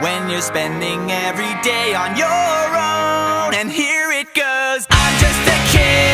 when you're spending every day on your own. And here it goes, I'm just a kid